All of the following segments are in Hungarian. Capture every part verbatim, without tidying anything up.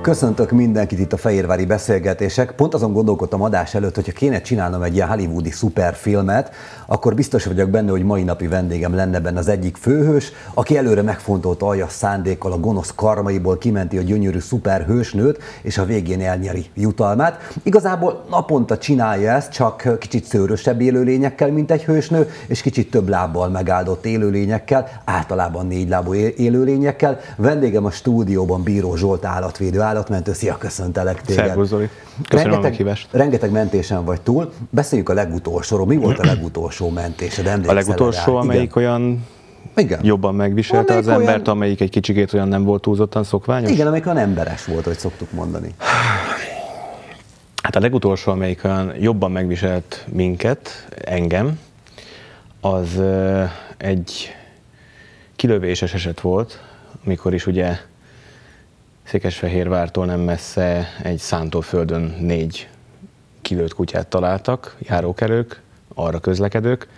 Köszöntök mindenkit itt a Fehérvári Beszélgetések. Pont azon gondolkodtam adás előtt, hogyha kéne csinálnom egy ilyen hollywoodi szuperfilmet, akkor biztos vagyok benne, hogy mai napi vendégem lenne benne az egyik főhős, aki előre megfontolt aljas szándékkal a gonosz karmaiból kimenti a gyönyörű szuperhősnőt, és a végén elnyeri jutalmát. Igazából naponta csinálja ezt, csak kicsit szőrösebb élőlényekkel, mint egy hősnő, és kicsit több lábbal megáldott élőlényekkel, általában négy lábú élőlényekkel. Vendégem a stúdióban Bíró Zsolt állatvédő, állatmentő. Szia, köszöntelek téged. Szervusz, Zoli. Köszönöm rengeteg, a meghívást. Rengeteg mentésen vagy túl. Beszéljük a legutolsóról. Mi volt a legutolsó mentésed? A legutolsó, rá? amelyik igen. olyan igen. jobban megviselte amelyik az embert, olyan... amelyik egy kicsikét olyan nem volt túlzottan szokványos? Igen, amelyik olyan emberes volt, hogy szoktuk mondani. Hát a legutolsó, amelyik olyan jobban megviselt minket, engem, az egy kilövéses eset volt, amikor is ugye Székesfehérvártól nem messze egy szántóföldön négy kilőtt kutyát találtak, járókelők, arra közlekedők.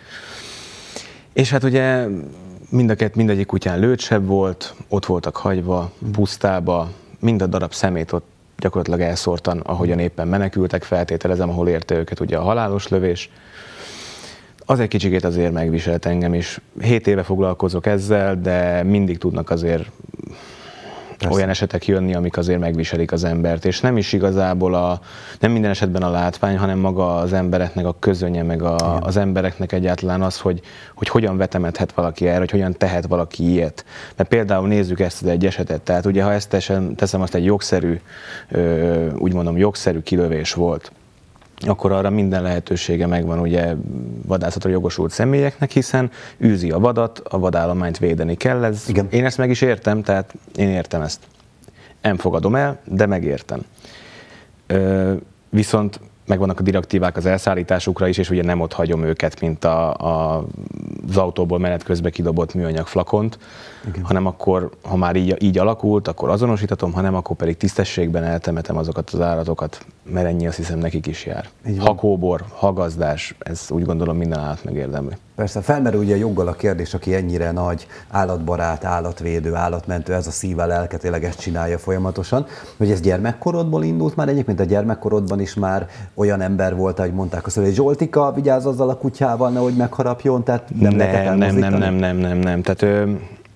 És hát ugye mind a kett, mindegyik kutyán lőtsebb volt, ott voltak hagyva, pusztába, mind a darab szemét ott gyakorlatilag elszórtan, ahogyan éppen menekültek, feltételezem, ahol érte őket ugye a halálos lövés. Az egy kicsikét azért megviselt engem is. Hét éve foglalkozok ezzel, de mindig tudnak azért Persze. olyan esetek jönni, amik azért megviselik az embert, és nem is igazából a, nem minden esetben a látvány, hanem maga az embereknek a közönye, meg a, az embereknek egyáltalán az, hogy, hogy hogyan vetemedhet valaki erre, hogy hogyan tehet valaki ilyet. Mert például nézzük ezt az egy esetet, tehát ugye ha ezt teszem, teszem azt egy jogszerű, úgy mondom jogszerű kilövés volt, akkor arra minden lehetősége megvan ugye vadászatra jogosult személyeknek, hiszen űzi a vadat, a vadállományt védeni kell. Ez, én ezt meg is értem, tehát én értem ezt. Nem fogadom el, de megértem. Ö, viszont megvannak a direktívák az elszállításukra is, és ugye nem ott hagyom őket, mint a, a, az autóból menet közben kidobott műanyag flakont, igen. hanem akkor, ha már így, így alakult, akkor azonosítatom, ha nem, akkor pedig tisztességben eltemetem azokat az állatokat, mert ennyi azt hiszem nekik is jár. Hakóbor, hagazdás, ez úgy gondolom minden állat megérdemli. Persze, felmerül ugye joggal a kérdés, aki ennyire nagy állatbarát, állatvédő, állatmentő, ez a szíve, lelke, tényleg ezt csinálja folyamatosan, hogy ez gyermekkorodból indult már egyébként, a gyermekkorodban is már olyan ember volt, hogy mondták azt, hogy Zsoltika, vigyázz azzal a kutyával, nehogy megharapjon, tehát nem nem, nem, nem, nem, nem, nem, nem, tehát ö,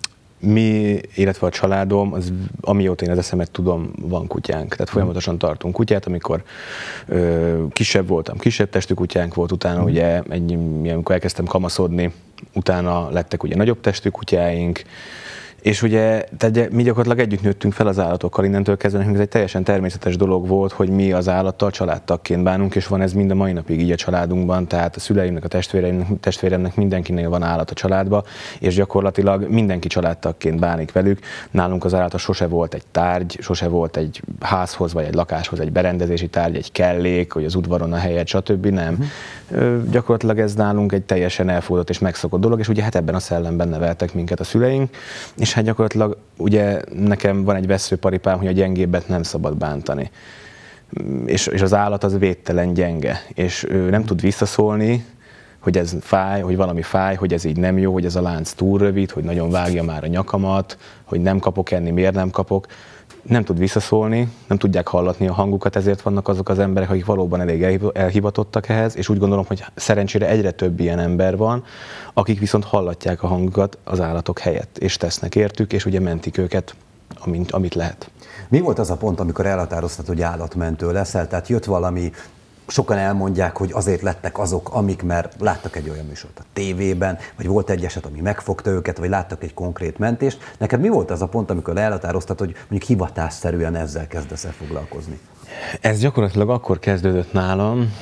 mi, illetve a családom, az, amióta én az eszemet tudom, van kutyánk. Tehát folyamatosan tartunk kutyát, amikor ö, kisebb voltam, kisebb testű kutyánk volt, utána mm. ugye, egy, amikor elkezdtem kamaszodni, utána lettek ugye nagyobb testű kutyáink, és ugye tehát mi gyakorlatilag együtt nőttünk fel az állatokkal, innentől kezdve nekünk ez egy teljesen természetes dolog volt, hogy mi az állattal családtagként bánunk, és van ez mind a mai napig így a családunkban, tehát a szüleimnek, a testvéreimnek, testvéremnek mindenkinél van állat a családba, és gyakorlatilag mindenki családtagként bánik velük. Nálunk az állata sose volt egy tárgy, sose volt egy házhoz vagy egy lakáshoz egy berendezési tárgy, egy kellék, hogy az udvaron a helyet, stb. Nem. Uh-huh. Gyakorlatilag ez nálunk egy teljesen elfogadott és megszokott dolog, és ugye hát ebben a szellemben neveltek minket a szüleink, és hát gyakorlatilag ugye nekem van egy vesszőparipám, hogy a gyengébbet nem szabad bántani. És, és az állat az védtelen gyenge, és ő nem tud visszaszólni, hogy ez fáj, hogy valami fáj, hogy ez így nem jó, hogy ez a lánc túl rövid, hogy nagyon vágja már a nyakamat, hogy nem kapok enni, miért nem kapok. Nem tud visszaszólni, nem tudják hallatni a hangukat, ezért vannak azok az emberek, akik valóban elég elhivatottak ehhez, és úgy gondolom, hogy szerencsére egyre több ilyen ember van, akik viszont hallatják a hangukat az állatok helyett, és tesznek értük, és ugye mentik őket, amint, amit lehet. Mi volt az a pont, amikor elhatároztad, hogy állatmentő leszel? Tehát jött valami, sokan elmondják, hogy azért lettek azok, amik, mert láttak egy olyan műsort a tévében, vagy volt egy eset, ami megfogta őket, vagy láttak egy konkrét mentést. Neked mi volt az a pont, amikor elhatároztad, hogy mondjuk hivatásszerűen ezzel kezdesz el foglalkozni? Ez gyakorlatilag akkor kezdődött nálam,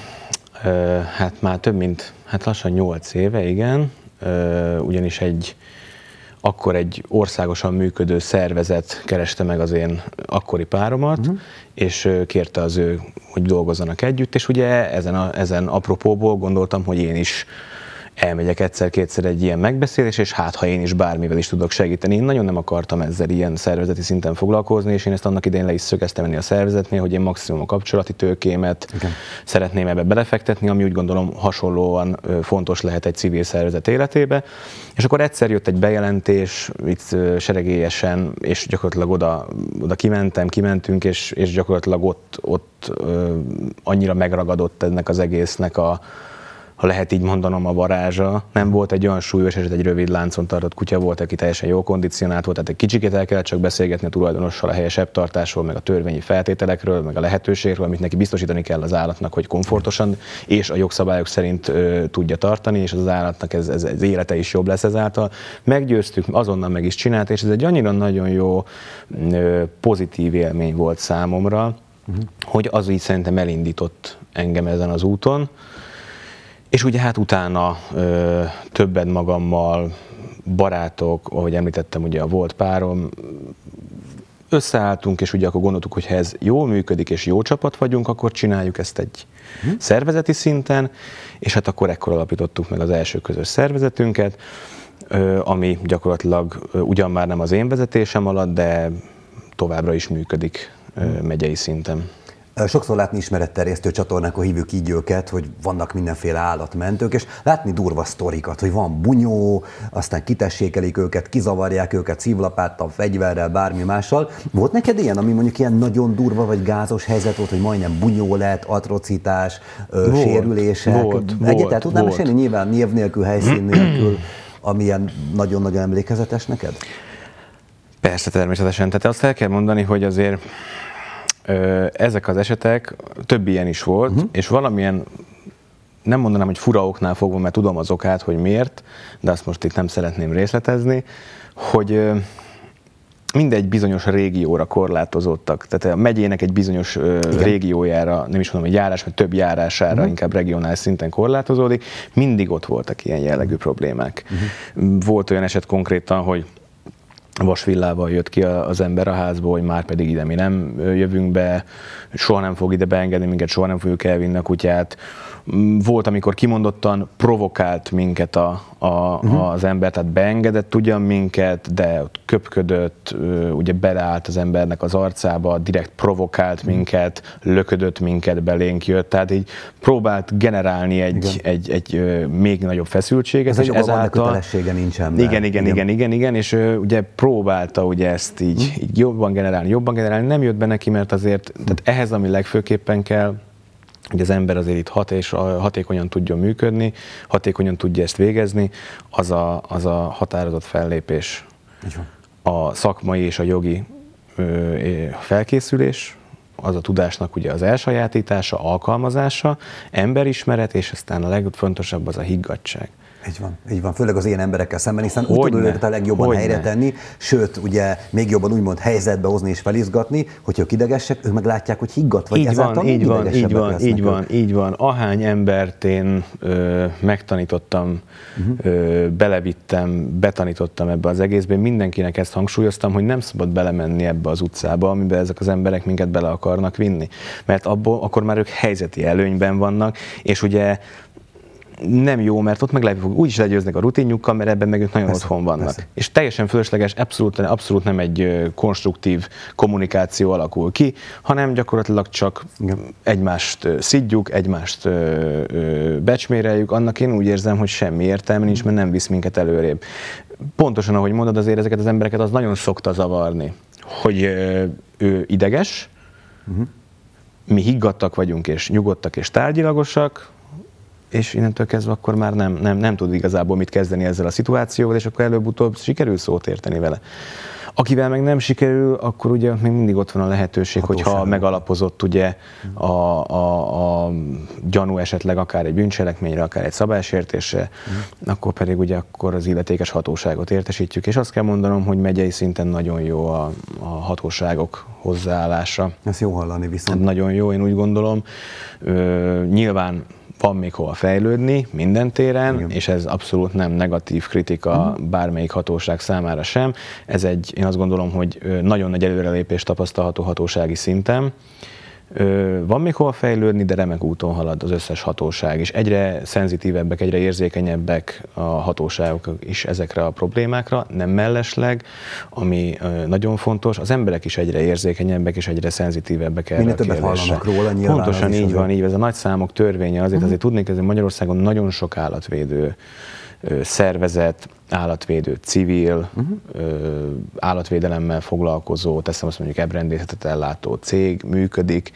hát már több mint, hát lassan nyolc éve, igen, ugyanis egy akkor egy országosan működő szervezet kereste meg az én akkori páromat, uh-huh. és kérte az ő, hogy dolgozzanak együtt, és ugye ezen, a, ezen apropóból gondoltam, hogy én is elmegyek egyszer-kétszer egy ilyen megbeszélés, és hát ha én is bármivel is tudok segíteni. Én nagyon nem akartam ezzel ilyen szervezeti szinten foglalkozni, és én ezt annak idején le is szögeztem ennél a szervezetnél, hogy én maximum a kapcsolati tőkémet igen. szeretném ebbe belefektetni, ami úgy gondolom hasonlóan fontos lehet egy civil szervezet életébe. És akkor egyszer jött egy bejelentés, itt seregélyesen, és gyakorlatilag oda, oda kimentem, kimentünk, és, és gyakorlatilag ott, ott ö, annyira megragadott ennek az egésznek a, ha lehet így mondanom, a varázsa. Nem volt egy olyan súlyos eset, egy rövid láncon tartott kutya volt, aki teljesen jó kondicionált volt, tehát egy kicsikét el kellett csak beszélgetni a tulajdonossal a helyes ebbtartásról, meg a törvényi feltételekről, meg a lehetőségről, amit neki biztosítani kell az állatnak, hogy komfortosan és a jogszabályok szerint ö, tudja tartani, és az állatnak ez, ez, ez élete is jobb lesz ezáltal. Meggyőztük, azonnal meg is csinált, és ez egy annyira nagyon jó, ö, pozitív élmény volt számomra, uh-huh. hogy az így szerintem elindított engem ezen az úton. És ugye hát utána ö, többet magammal, barátok, ahogy említettem, ugye a volt párom, összeálltunk, és ugye akkor gondoltuk, hogy ha ez jól működik, és jó csapat vagyunk, akkor csináljuk ezt egy hmm. szervezeti szinten, és hát akkor ekkor alapítottuk meg az első közös szervezetünket, ö, ami gyakorlatilag ö, ugyan már nem az én vezetésem alatt, de továbbra is működik ö, megyei szinten. Sokszor látni ismeretterjesztő csatornákon hívjuk így őket, hogy vannak mindenféle állatmentők, és látni durva sztorikat, hogy van bunyó, aztán kitessékelik őket, kizavarják őket szívlapáttal, fegyverrel, bármi mással. Volt neked ilyen, ami mondjuk ilyen nagyon durva vagy gázos helyzet volt, hogy majdnem bunyó lett, atrocitás, volt, sérülések? Volt, Egyáltalán tudnám volt. mesélni nyilván név nélkül, helyszín nélkül, ami ilyen nagyon-nagyon emlékezetes neked? Persze, természetesen. Tehát azt el kell mondani, hogy azért ezek az esetek, több ilyen is volt, uh-huh. és valamilyen, nem mondanám, hogy fura oknál fogva, mert tudom az okát, hogy miért, de azt most itt nem szeretném részletezni, hogy mindegy bizonyos régióra korlátozottak. Tehát a megyének egy bizonyos Igen. régiójára, nem is mondom, hogy járás, vagy több járására, uh-huh. inkább regionális szinten korlátozódik. Mindig ott voltak ilyen jellegű problémák. Uh-huh. Volt olyan eset konkrétan, hogy vasvillával jött ki az ember a házból, hogy már pedig ide mi nem jövünk be, soha nem fog ide beengedni minket, soha nem fogjuk elvinni a kutyát. Volt, amikor kimondottan provokált minket a, a, uh-huh. az ember, tehát beengedett ugyan minket, de ott köpködött, ugye beleállt az embernek az arcába, direkt provokált uh-huh. minket, löködött minket, belénk jött, tehát így próbált generálni egy, egy, egy, egy még nagyobb feszültséget. Ez és ezáltal kötelessége nincsen. Igen, igen, igen, igen, igen, igen, és ugye próbálta ugye ezt így, uh-huh. így jobban generálni, jobban generálni, nem jött be neki, mert azért uh-huh. tehát ehhez, ami legfőképpen kell, hogy az ember azért itt hat és hatékonyan tudjon működni, hatékonyan tudja ezt végezni, az a, az a határozott fellépés. A szakmai és a jogi ö, felkészülés, az a tudásnak ugye az elsajátítása, alkalmazása, emberismeret, és aztán a legfontosabb az a higgadtság. Így van, így van, főleg az ilyen emberekkel szemben, hiszen úgy tudod őket a legjobban Hogyne. helyre tenni, sőt, ugye még jobban úgymond helyzetbe hozni és felizgatni, hogyha ők idegesek, ők meg látják, hogy higgadt vagy, így ezáltal van, így van, így van, így van, így van. Ahány embert én ö, megtanítottam, uh-huh. ö, belevittem, betanítottam ebbe az egészbe, mindenkinek ezt hangsúlyoztam, hogy nem szabad belemenni ebbe az utcába, amiben ezek az emberek minket bele akarnak vinni. Mert abból akkor már ők helyzeti előnyben vannak, és ugye nem jó, mert ott meg lehet, hogy úgyis legyőznek a rutinjukkal, mert ebben meg ők nagyon persze, otthon vannak. Persze. És teljesen fölösleges, abszolút, abszolút nem egy konstruktív kommunikáció alakul ki, hanem gyakorlatilag csak Igen. egymást szidjuk, egymást becsméreljük. Annak én úgy érzem, hogy semmi értelme nincs, mert nem visz minket előrébb. Pontosan, ahogy mondod, azért ezeket az embereket az nagyon szokta zavarni, hogy ő ideges, uh-huh. mi higgadtak vagyunk, és nyugodtak, és tárgyilagosak, és innentől kezdve akkor már nem, nem, nem tud igazából mit kezdeni ezzel a szituációval, és akkor előbb-utóbb sikerül szót érteni vele. Akivel meg nem sikerül, akkor ugye még mindig ott van a lehetőség, Hatóság. hogyha megalapozott ugye a, a, a gyanú esetleg akár egy bűncselekményre, akár egy szabálysértésre, mm. akkor pedig ugye akkor az illetékes hatóságot értesítjük, és azt kell mondanom, hogy megyei szinten nagyon jó a, a hatóságok hozzáállása. Ez jó hallani viszont. Nagyon jó, én úgy gondolom. Ö, nyilván van még hova fejlődni minden téren, Igen. és ez abszolút nem negatív kritika mm. bármelyik hatóság számára sem. Ez egy, én azt gondolom, hogy nagyon nagy előrelépés tapasztalható hatósági szinten. Van még hol fejlődni, de remek úton halad az összes hatóság, és egyre szenzitívebbek, egyre érzékenyebbek a hatóságok is ezekre a problémákra, nem mellesleg, ami nagyon fontos, az emberek is egyre érzékenyebbek és egyre szenzitívebbek erre Minél a többet kérdésre. hallanak róla, nyilván. Pontosan így van, így ez a nagy számok törvénye azért, uh-huh. azért tudnék, hogy Magyarországon nagyon sok állatvédő szervezet, állatvédő civil, uh-huh. állatvédelemmel foglalkozó, teszem azt mondjuk ebrendészetet ellátó cég működik,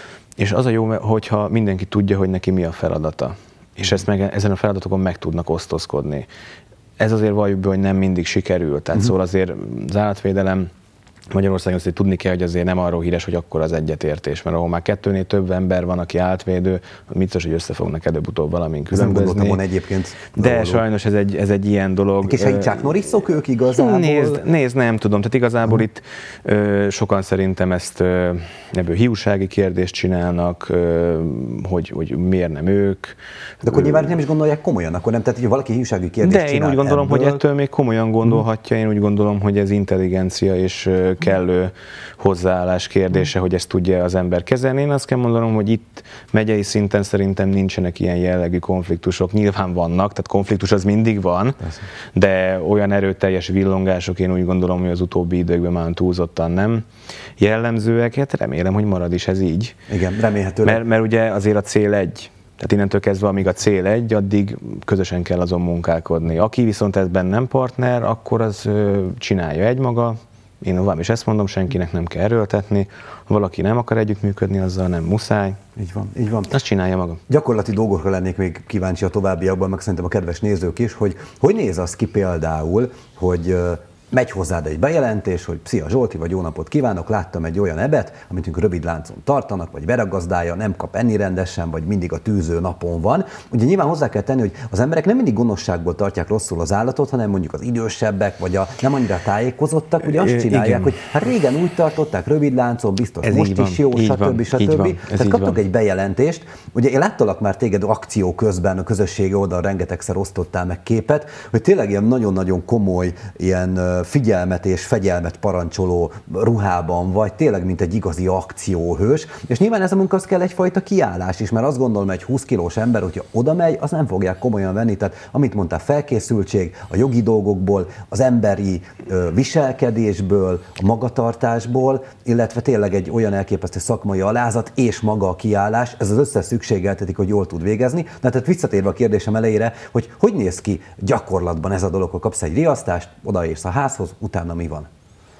és az a jó, hogyha mindenki tudja, hogy neki mi a feladata, és ezt meg, ezen a feladatokon meg tudnak osztozkodni. Ez azért valljuk be, hogy nem mindig sikerül, tehát uh-huh. szóval azért az állatvédelem Magyarországon azért tudni kell, hogy azért nem arról híres, hogy akkor az egyetértés, mert ahol már kettőnél több ember van, aki állatvédő, biztos, hogy össze fognak előbb-utóbb valamin különbözni. Van egyébként. De való. Sajnos ez egy, ez egy ilyen dolog. Kis egy Chuck Norrisok ők igazából? Nézd, nézd, nem tudom. Tehát igazából hmm. itt ö, sokan szerintem ezt ö, ebből hiúsági kérdést csinálnak, ö, hogy, hogy miért nem ők. De akkor nyilván nem is gondolják komolyan, akkor nem, tehát hogy valaki hiúsági kérdést De csinál én úgy gondolom, ebből. hogy ettől még komolyan gondolhatja, én úgy gondolom, hogy ez intelligencia és kellő hozzáállás kérdése, hogy ezt tudja az ember kezelni. Én azt kell mondanom, hogy itt megyei szinten szerintem nincsenek ilyen jellegű konfliktusok. Nyilván vannak, tehát konfliktus az mindig van, persze. De olyan erőteljes villongások én úgy gondolom, hogy az utóbbi időkben már túlzottan nem jellemzőek. Hát remélem, hogy marad is ez így. Igen, remélhetőleg. Mert, mert ugye azért a cél egy. Tehát innentől kezdve, amíg a cél egy, addig közösen kell azon munkálkodni. Aki viszont ebben nem partner, akkor az csinálja egymaga. Én tovább is ezt mondom, senkinek nem kell erőltetni. Ha valaki nem akar együttműködni, azzal nem muszáj. Így van, így van. Azt csinálja maga. Gyakorlati dolgokra lennék még kíváncsi a továbbiakban, meg szerintem a kedves nézők is, hogy hogy néz az ki például, hogy megy hozzád egy bejelentés, hogy szia Zsolti, vagy jó napot kívánok, láttam egy olyan ebet, amit rövid láncon tartanak, vagy veragazdája, nem kap enni rendesen, vagy mindig a tűző napon van. Ugye nyilván hozzá kell tenni, hogy az emberek nem mindig gonoszságból tartják rosszul az állatot, hanem mondjuk az idősebbek, vagy a nem annyira tájékozottak, ugye azt csinálják, igen. hogy hát régen úgy tartották, rövid láncon, biztos ez most is jó, stb. stb. Tehát kaptok egy bejelentést. Ugye én láttalak már téged akció közben, a közösségi oldalon rengetegszer osztottál meg képet, hogy tényleg ilyen nagyon-nagyon komoly, ilyen figyelmet és fegyelmet parancsoló ruhában vagy, tényleg mint egy igazi akcióhős, és nyilván ez a munka az kell egyfajta kiállás is, mert azt gondolom, egy húsz kilós ember, hogyha oda megy, az nem fogják komolyan venni, tehát amit mondtál, felkészültség, a jogi dolgokból, az emberi ö, viselkedésből, a magatartásból, illetve tényleg egy olyan elképesztő szakmai alázat és maga a kiállás, ez az összes szükségeltetik, hogy jól tud végezni. Na, tehát visszatérve a kérdésem elejére, hogy hogy néz ki gyakorlatban ez a dolog, hogy kapsz egy riasztást, odaérsz a házhoz, utána mi van?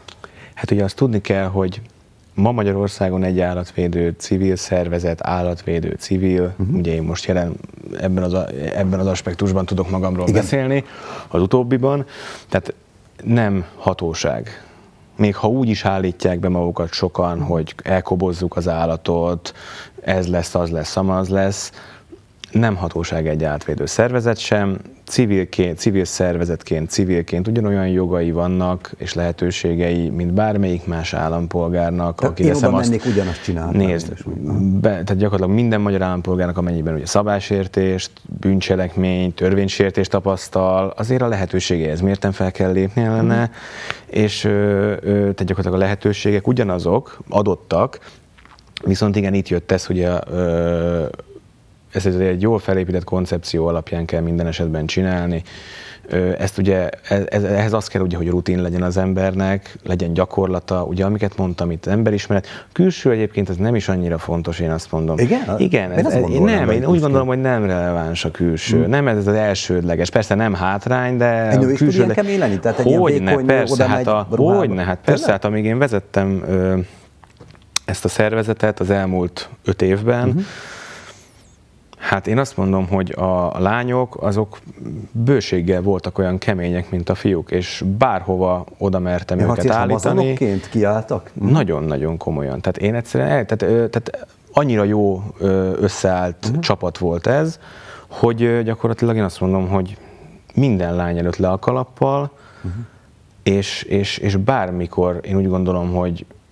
Hát ugye azt tudni kell, hogy ma Magyarországon egy állatvédő civil szervezet, állatvédő civil, uh-huh. ugye én most jelen ebben az, ebben az aspektusban tudok magamról igen. beszélni, az utóbbiban, tehát nem hatóság. Még ha úgy is állítják be magukat sokan, uh-huh. hogy elkobozzuk az állatot, ez lesz, az lesz, amaz lesz, nem hatóság egy állatvédő szervezet sem, civilként, civil szervezetként, civilként ugyanolyan jogai vannak és lehetőségei, mint bármelyik más állampolgárnak. Tehát aki én oda mennék, ugyanazt csinálni. Nézd, be, tehát gyakorlatilag minden magyar állampolgárnak, amennyiben ugye szabálysértést, bűncselekmény, törvénysértést tapasztal, azért a lehetőségéhez mérten fel kell lépni ellene, mm. és ö, ö, tehát gyakorlatilag a lehetőségek ugyanazok, adottak, viszont igen, itt jött ez, hogy a ö, ez egy jól felépített koncepció alapján kell minden esetben csinálni. Ezt ugye, ez, ehhez az kell, ugye, hogy rutin legyen az embernek, legyen gyakorlata, ugye amiket mondtam itt, emberismeret. Külső egyébként ez nem is annyira fontos, én azt mondom. Igen? Igen, ez, ez, én nem, én úgy gondolom, hogy nem releváns a külső. Hmm. Nem ez az elsődleges. Persze nem hátrány, de egy nő is külső... tud ilyen kemény lenni? Tehát egy hogyne, ilyen vékony persze, hát a, hogyne, hát persze, tényleg? hát amíg én vezettem ö, ezt a szervezetet az elmúlt öt évben, uh-huh. hát én azt mondom, hogy a lányok azok bőséggel voltak olyan kemények, mint a fiúk, és bárhova oda mertem ja, őket állítani. Amazonokként kiálltak? Nagyon-nagyon komolyan. Tehát én egyszerűen, tehát, tehát annyira jó összeállt uh-huh. csapat volt ez, hogy gyakorlatilag én azt mondom, hogy minden lány előtt le a kalappal, uh-huh. és, és, és bármikor én úgy gondolom, hogy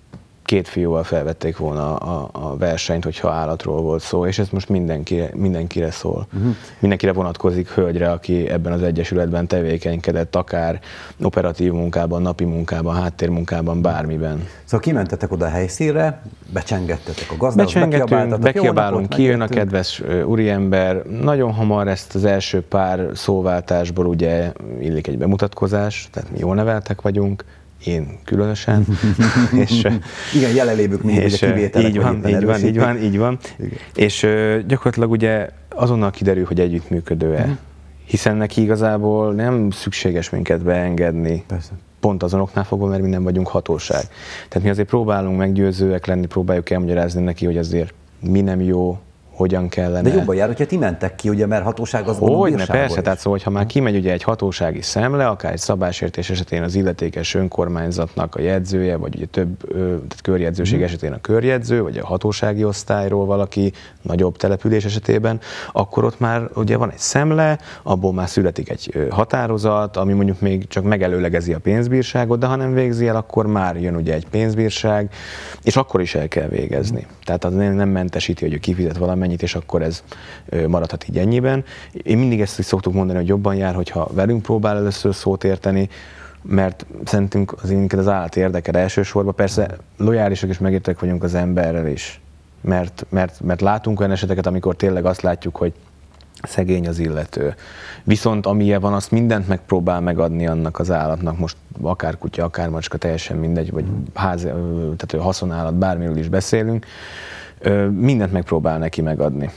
két fiúval felvették volna a, a versenyt, hogyha állatról volt szó, és ez most mindenkire, mindenkire szól. Uh-huh. Mindenkire vonatkozik hölgyre, aki ebben az egyesületben tevékenykedett, akár operatív munkában, napi munkában, háttérmunkában, bármiben. Szóval kimentetek oda a helyszínre, becsengettetek a gazdához, becsengettünk, bekiabálunk, kijön a kedves úriember. Nagyon hamar ezt az első pár szóváltásból ugye illik egy bemutatkozás, tehát mi jól neveltek vagyunk, én különösen. és, igen, jelenlévők mindig és, a kivételek. Így van, így van, így van, így van. Igen. És uh, gyakorlatilag ugye azonnal kiderül, hogy együttműködő-e. Uh-huh. Hiszen neki igazából nem szükséges minket beengedni. Persze. Pont azonoknál fogva, mert mi nem vagyunk hatóság. Tehát mi azért próbálunk meggyőzőek lenni, próbáljuk elmagyarázni neki, hogy azért mi nem jó, hogyan kellene. De jobban jár, hogyha ti mentek ki, ugye, mert hatóság az Hogy ne, persze, tehát szóval, ha már kimegy ugye egy hatósági szemle, akár egy szabálysértés esetén az illetékes önkormányzatnak a jegyzője, vagy ugye több tehát körjegyzőség esetén a körjegyző, vagy a hatósági osztályról valaki, nagyobb település esetében, akkor ott már ugye van egy szemle, abból már születik egy határozat, ami mondjuk még csak megelőlegezi a pénzbírságot, de ha nem végzi el, akkor már jön ugye egy pénzbírság, és akkor is el kell végezni. Tehát az nem mentesíti, hogy ő kifizet valamennyit, és akkor ez maradhat így ennyiben. Én mindig ezt is szoktuk mondani, hogy jobban jár, hogyha velünk próbál először szót érteni, mert szerintünk az minket az állat érdekel elsősorban. Persze lojálisak és megértek vagyunk az emberrel is, mert, mert, mert látunk olyan eseteket, amikor tényleg azt látjuk, hogy szegény az illető. Viszont amilyen van, azt mindent megpróbál megadni annak az állatnak, most akár kutya, akár macska, teljesen mindegy, vagy ház, tehát haszonállat, bármiről is beszélünk, mindent megpróbál neki megadni.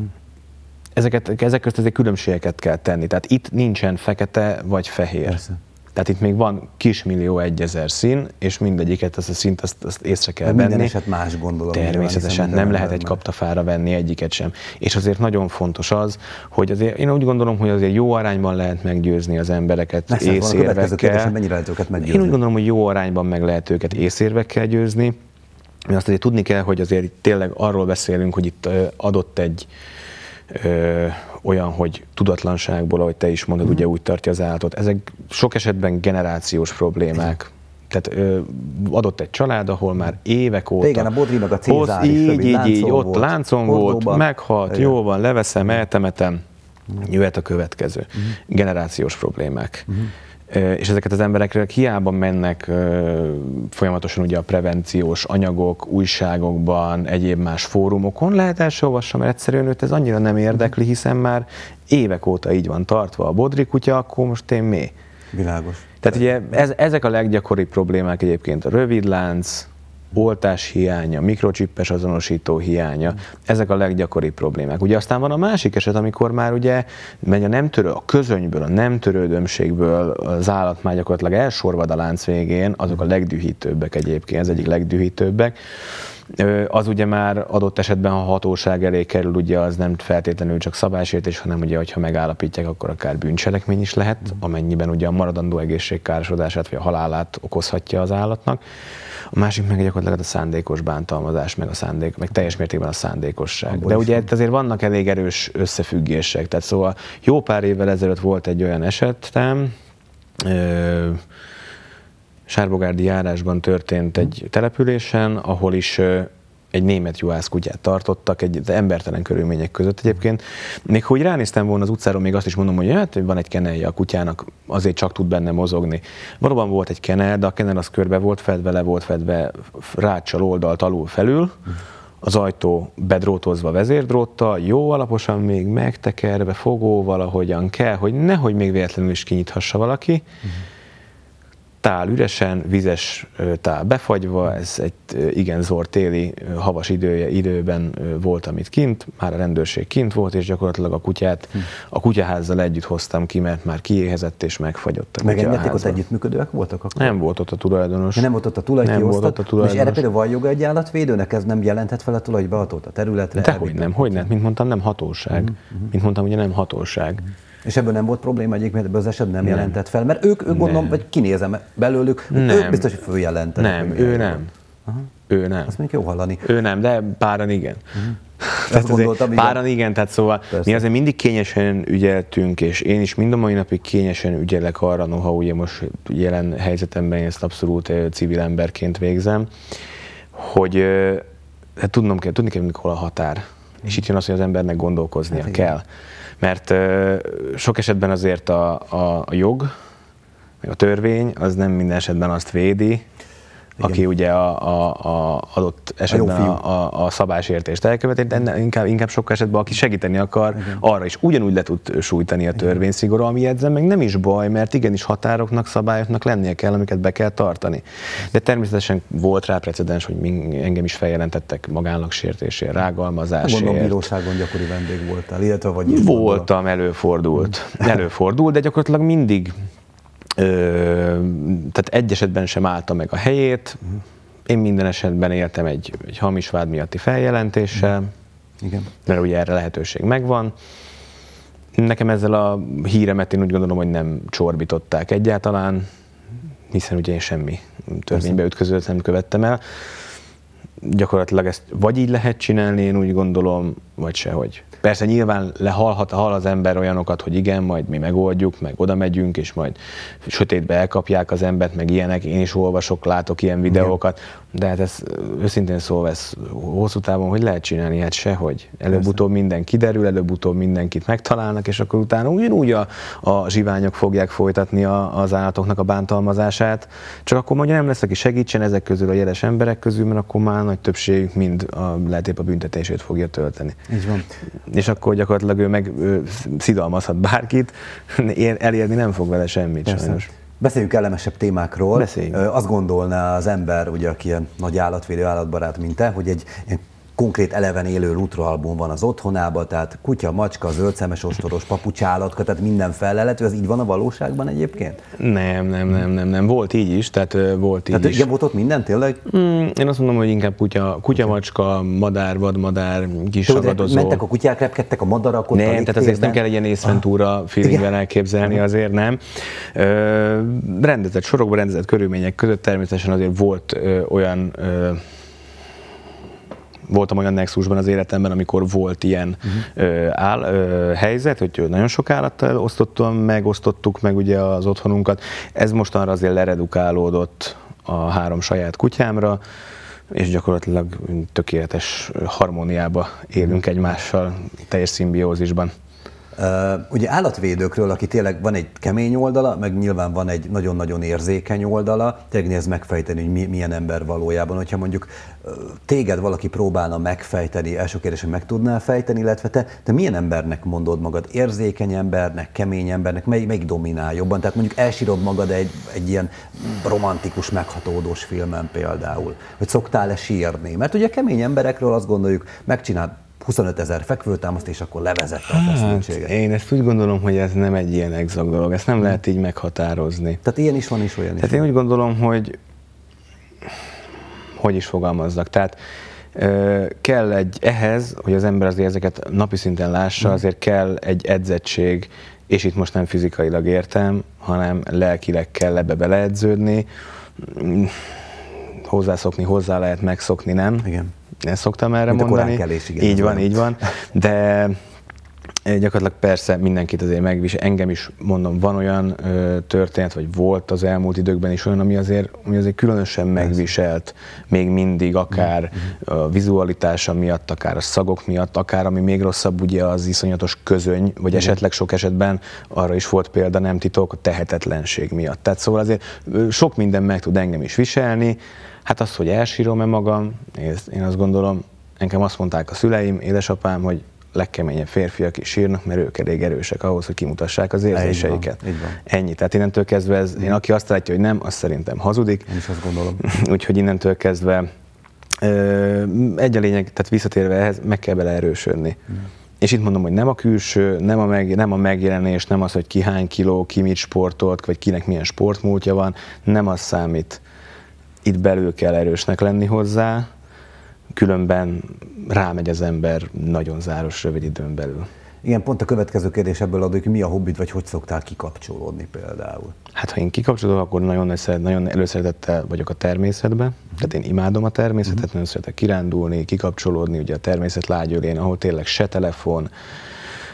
Ezeket, ezek közt azért különbségeket kell tenni. Tehát itt nincsen fekete vagy fehér. Persze. Tehát itt még van kismillió egyezer szín, és mindegyiket, azt a szint azt, azt észre kell venni. Minden eset más, gondolom. Természetesen nem lehet egy kaptafára venni egyiket sem. És azért nagyon fontos az, hogy azért én úgy gondolom, hogy azért jó arányban lehet meggyőzni az embereket észérvekkel. Mennyire lehet őket meggyőzni? Én úgy gondolom, hogy jó arányban meg lehet őket észérvekkel győzni. Azt azért tudni kell, hogy azért tényleg arról beszélünk, hogy itt adott egy ö, olyan, hogy tudatlanságból, ahogy te is mondod, mm. ugye úgy tartja az állatot. Ezek sok esetben generációs problémák. Tehát ö, adott egy család, ahol már évek óta... Igen, a bodrinak a cézár is, így, így, így, ott volt, láncon volt, meghalt, jó van, leveszem, eltemetem, mm. jöhet a következő. Mm. Generációs problémák. Mm. És ezeket az emberekre hiába mennek folyamatosan ugye a prevenciós anyagok, újságokban, egyéb más fórumokon, lehet el se olvassa, mert egyszerűen őt ez annyira nem érdekli, hiszen már évek óta így van tartva a bodri kutya, akkor most én mi? Világos. Tehát ugye ez, ezek a leggyakoribb problémák egyébként, a rövidlánc, oltás hiánya, mikrocsippes azonosító hiánya, ezek a leggyakoribb problémák. Ugye aztán van a másik eset, amikor már ugye megy a nem törő, a közönyből, a nem törődömségből az állat már gyakorlatilag elsorvad a lánc végén, azok a legdühítőbbek egyébként, az egyik legdühítőbbek. Az ugye már adott esetben, ha hatóság elé kerül, ugye az nem feltétlenül csak szabálysértés, hanem ugye, hogyha megállapítják, akkor akár bűncselekmény is lehet, amennyiben ugye a maradandó egészségkárosodását vagy a halálát okozhatja az állatnak. A másik meg gyakorlatilag a szándékos bántalmazás, meg, a szándék, meg teljes mértékben a szándékosság. Abba De ugye azért vannak elég erős összefüggések. Tehát szóval jó pár évvel ezelőtt volt egy olyan esetem, ö, Sárbogárdi járásban történt egy településen, ahol is ö, egy német juhászkutyát tartottak, egy embertelen körülmények között egyébként. Még hogy ránéztem volna az utcáról, még azt is mondom, hogy hát, van egy kenelje a kutyának, azért csak tud benne mozogni. Valóban volt egy kenel, de a kenel az körbe volt fedve, le volt fedve ráccsal oldalt alul felül, az ajtó bedrótozva vezérdróttal, jó alaposan még megtekerve, fogóval, ahogyan kell, hogy nehogy még véletlenül is kinyithassa valaki. Tál üresen, vizes tál befagyva, ez egy igen zord téli, havas idője, időben volt, amit kint, már a rendőrség kint volt, és gyakorlatilag a kutyát a kutyaházzal együtt hoztam ki, mert már kiéhezett és megfagyott a Megengedték, ott együttműködőek voltak akkor? Nem volt ott a tulajdonos. Nem volt ott a tulaj, nem volt ott a tulajdonos. És erre például van joga egy állatvédőnek, ez nem jelenthet fel a tulaj, hogy behatott a területre? Dehogy nem, hogy nem, mint mondtam, nem hatóság. Mm-hmm. Mint mondtam, ugye nem hatóság. Mm-hmm. És ebből nem volt probléma egyébként, ebből az esetben nem, nem jelentett fel, mert ők, ők gondolom, vagy kinézem belőlük, nem. Ők biztos, hogy följelentenek. Nem, ő nem. Aha. Ő nem. Azt mondjuk jó hallani. Ő nem, de páran igen. Uh-huh. Azt gondoltam, igen. Páran igen, tehát szóval persze. Mi azért mindig kényesen ügyeltünk, és én is mind a mai napig kényesen ügyelek arra, noha ugye most jelen helyzetemben ezt abszolút civil emberként végzem, hogy hát tudnom kell, tudni kell, mikor a határ. És itt jön az, hogy az embernek gondolkoznia hát kell. Mert uh, sok esetben azért a, a, a jog, a törvény, az nem minden esetben azt védi, igen. aki ugye a, a, a adott esetben a, a, a szabálysértést elköveti, de inkább, inkább sok esetben, aki segíteni akar, igen. arra is ugyanúgy le tud sújtani a törvény szigorú, ami edzen meg nem is baj, mert igenis határoknak, szabályoknak lennie kell, amiket be kell tartani. De természetesen volt rá precedens, hogy engem is feljelentettek magállagsértésért, rágalmazásért. Gondolom, bíróságon gyakori vendég voltál, illetve vagy... Voltam, előfordult. Előfordult, de gyakorlatilag mindig Ö, tehát egy esetben sem állta meg a helyét, én minden esetben éltem egy, egy hamis vád miatti feljelentéssel, igen. mert ugye erre lehetőség megvan. Nekem ezzel a híremet én úgy gondolom, hogy nem csorbították egyáltalán, hiszen ugye én semmi törvénybe ütközőt nem követtem el. Gyakorlatilag ezt vagy így lehet csinálni, én úgy gondolom, vagy sehogy. Persze nyilván lehallhat, hall az ember olyanokat, hogy igen, majd mi megoldjuk, meg oda megyünk, és majd sötétbe elkapják az embert, meg ilyenek. Én is olvasok, látok ilyen videókat, de hát ez őszintén szólva, ez hosszú távon hogy lehet csinálni? Hát sehogy. Előbb-utóbb minden kiderül, előbb-utóbb mindenkit megtalálnak, és akkor utána ugyanúgy a, a zsiványok fogják folytatni a, az állatoknak a bántalmazását. Csak akkor mondja, nem lesz, aki segítsen ezek közül, a jeles emberek közül, mert akkor már nagy többségük mind a, lehet épp a büntetését fogja tölteni. Így van. És akkor gyakorlatilag ő meg ő szidalmazhat bárkit, elérni nem fog vele semmit. Persze. Sajnos. Beszéljünk kellemesebb témákról. Beszéljünk. Azt gondolná az ember, ugye, aki ilyen nagy állatvédő, állatbarát, mint te, hogy egy, egy konkrét eleven élő lutraalbum van az otthonában, tehát kutya, macska, zöldszeme ostoros, papucsállatka, tehát minden fellelető. Ez így van a valóságban egyébként? Nem, nem, nem, nem, nem. Volt így is, tehát uh, volt így tehát is. Igen, volt ott minden tényleg? Mm, én azt mondom, hogy inkább kutya, kutya, macska, madár, vadmadár, kis ragadozó. Mentek a kutyák, repkedtek a madarak ott. Nem, tehát azért nem kell egy ilyen Ace Ventura ah. feelingben elképzelni, azért nem. Ö, rendezett sorokban, rendezett körülmények között természetesen azért volt ö, olyan ö, voltam olyan nexusban az életemben, amikor volt ilyen uh-huh. ö, áll, ö, helyzet, hogy nagyon sok állattal osztottam, megosztottuk meg ugye az otthonunkat. Ez mostanra azért leredukálódott a három saját kutyámra, és gyakorlatilag tökéletes harmóniába élünk egymással, teljes szimbiózisban. Uh, ugye állatvédőkről, aki tényleg van egy kemény oldala, meg nyilván van egy nagyon-nagyon érzékeny oldala, tényleg nézd megfejteni, hogy mi, milyen ember valójában. Hogyha mondjuk uh, téged valaki próbálna megfejteni, első kérdés, hogy meg tudnál fejteni, illetve te, te milyen embernek mondod magad? Érzékeny embernek, kemény embernek, mely, melyik dominál jobban? Tehát mondjuk elsírod magad egy, egy ilyen romantikus, meghatódós filmen például, hogy szoktál-e sírni? Mert ugye kemény emberekről azt gondoljuk, megcsinál huszonötezer fekvőtámaszt, és akkor levezette a feszültséget. Hát, én ezt úgy gondolom, hogy ez nem egy ilyen exakt dolog, ezt nem hmm. lehet így meghatározni. Tehát ilyen is van, és olyan is. Tehát van. Én úgy gondolom, hogy hogy is fogalmazzak. Tehát ö, kell egy ehhez, hogy az ember azért ezeket napi szinten lássa, hmm. azért kell egy edzettség, és itt most nem fizikailag értem, hanem lelkileg kell ebbe beleedződni. Hozzászokni, hozzá lehet megszokni, nem? Igen. Ezt szoktam erre Mint mondani. A koránkelés, igen, így van, így van. De gyakorlatilag persze mindenkit azért megvisel. Engem is mondom, van olyan ö, történet, vagy volt az elmúlt időkben is olyan, ami azért, ami azért különösen megviselt, még mindig, akár mm-hmm. a vizualitása miatt, akár a szagok miatt, akár ami még rosszabb, ugye az iszonyatos közöny, vagy mm-hmm. esetleg sok esetben arra is volt példa, nem titok, a tehetetlenség miatt. Tehát szóval azért sok minden meg tud engem is viselni. Hát azt, hogy elsírom-e magam, én azt gondolom, engem azt mondták a szüleim, édesapám, hogy legkeményebb férfiak is sírnak, mert ők elég erősek ahhoz, hogy kimutassák az érzéseiket. Így van, így van. Ennyi. Tehát innentől kezdve, ez, én aki azt látja, hogy nem, azt szerintem hazudik. Én is azt gondolom. Úgyhogy innentől kezdve ö, egy a lényeg, tehát visszatérve ehhez, meg kell bele erősödni. Mm. És itt mondom, hogy nem a külső, nem a, meg, nem a megjelenés, nem az, hogy ki hány kiló, ki mit sportolt, vagy kinek milyen sportmúltja van, nem az számít. Itt belül kell erősnek lenni hozzá, különben rámegy az ember nagyon záros, rövid időn belül. Igen, pont a következő kérdés ebből adódik, hogy mi a hobbid, vagy hogy szoktál kikapcsolódni például? Hát ha én kikapcsolódok, akkor nagyon, nagyon előszeretettel vagyok a természetben. Mm. Tehát én imádom a természetet, mm. nagyon szeretek kirándulni, kikapcsolódni, ugye a természet lágyölén, ahol tényleg se telefon,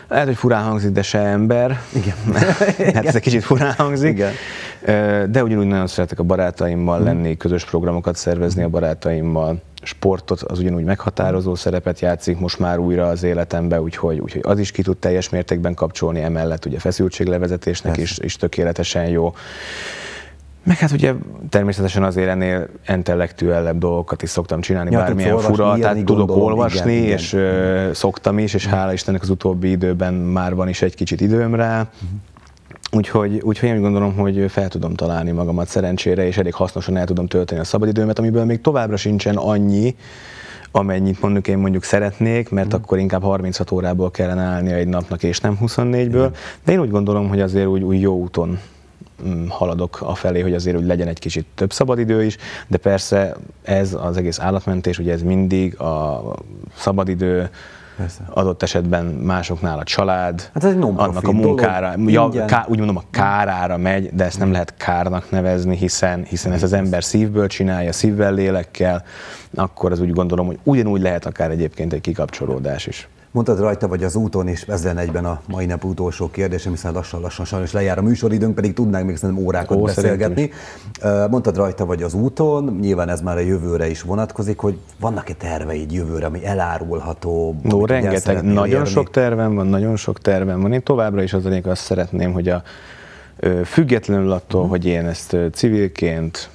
Lehet, hogy furán hangzik, de se ember. Igen. Hát ez egy kicsit furán hangzik. Igen. De ugyanúgy nagyon szeretek a barátaimmal hmm. lenni, közös programokat szervezni a barátaimmal. Sportot az ugyanúgy meghatározó szerepet játszik most már újra az életembe, úgyhogy, úgyhogy az is ki tud teljes mértékben kapcsolni, emellett ugye feszültséglevezetésnek is, is tökéletesen jó. Meg hát ugye természetesen azért ennél intellektuellebb dolgokat is szoktam csinálni, ja, bármilyen fura, tehát tudok gondolom, olvasni, igen, és igen. Uh, szoktam is, és hála Istennek az utóbbi időben már van is egy kicsit időm rá. Uh-huh. Úgyhogy, úgyhogy én úgy gondolom, hogy fel tudom találni magamat szerencsére, és elég hasznosan el tudom tölteni a szabadidőmet, amiből még továbbra sincsen annyi, amennyit mondjuk én mondjuk szeretnék, mert mm. akkor inkább harminchat órából kellene állnia egy napnak, és nem huszonnégyből. Mm. De én úgy gondolom, hogy azért úgy, úgy jó úton haladok afelé, hogy azért úgy legyen egy kicsit több szabadidő is, de persze ez az egész állatmentés, ugye ez mindig a szabadidő, persze. Adott esetben másoknál a család, hát ez egy annak a munkára, ja, ká, úgy mondom a kárára megy, de ezt nem lehet kárnak nevezni, hiszen, hiszen ezt az ember szívből csinálja, szívvel, lélekkel, akkor az úgy gondolom, hogy ugyanúgy lehet akár egyébként egy kikapcsolódás is. Mondtad, rajta vagy az úton, és ezzel egyben a mai nap utolsó kérdésem, hiszen lassan-lassan sajnos lejár a műsoridőnk, pedig tudnánk még szerintem órákat Ó, beszélgetni. Mondtad, rajta vagy az úton, nyilván ez már a jövőre is vonatkozik, hogy vannak-e terveid jövőre, ami elárulható? No, rengeteg, nagyon érni? Sok tervem van, nagyon sok tervem van. Én továbbra is azért azt szeretném, hogy a, függetlenül attól, hmm. hogy én ezt civilként,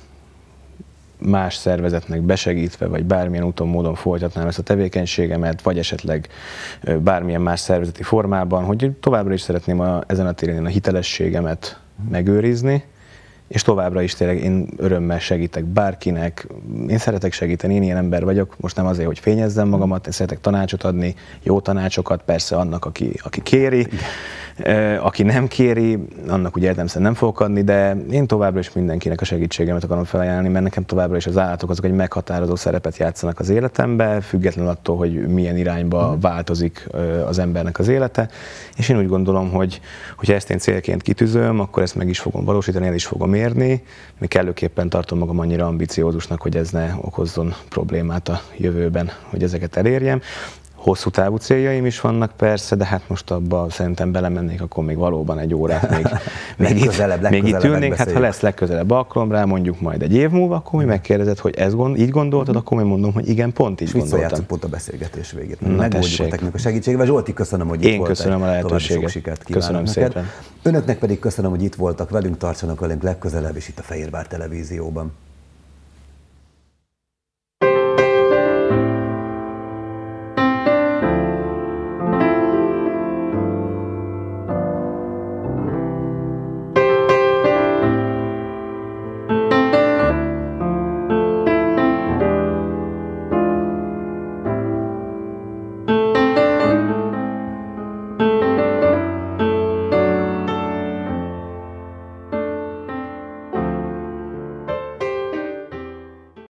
más szervezetnek besegítve, vagy bármilyen úton, módon folytatnám ezt a tevékenységemet, vagy esetleg bármilyen más szervezeti formában, hogy továbbra is szeretném a, ezen a téren a hitelességemet megőrizni, és továbbra is tényleg én örömmel segítek bárkinek, én szeretek segíteni, én ilyen ember vagyok, most nem azért, hogy fényezzem magamat, én szeretek tanácsot adni, jó tanácsokat, persze annak, aki, aki kéri, aki nem kéri, annak ugye értelemszerűen nem fogok adni, de én továbbra is mindenkinek a segítségemet akarom felajánlani, mert nekem továbbra is az állatok azok egy meghatározó szerepet játszanak az életemben, függetlenül attól, hogy milyen irányba változik az embernek az élete, és én úgy gondolom, hogy hogyha ezt én célként kitűzöm, akkor ezt meg is fogom valósítani, el is fogom érni, még kellőképpen tartom magam annyira ambiciózusnak, hogy ez ne okozzon problémát a jövőben, hogy ezeket elérjem. Hosszú távú céljaim is vannak persze, de hát most abba szerintem belemennék, akkor még valóban egy órát még, még, itt, még itt ülnénk. Hát ha lesz legközelebb alkalom rá, mondjuk majd egy év múlva, akkor mi megkérdezed, hogy ez gond, így gondoltad, akkor mi mondom, hogy igen, pont így gondoltam. És mit pont a beszélgetés végét? Megoldjuk a technika segítségével. Zsolti, köszönöm, hogy itt Én voltál. köszönöm a lehetőséget. Köszönöm neked. Szépen. Önöknek pedig köszönöm, hogy itt voltak velünk, tartsanak velünk legközelebb, és itt a Fehérvár Televízióban.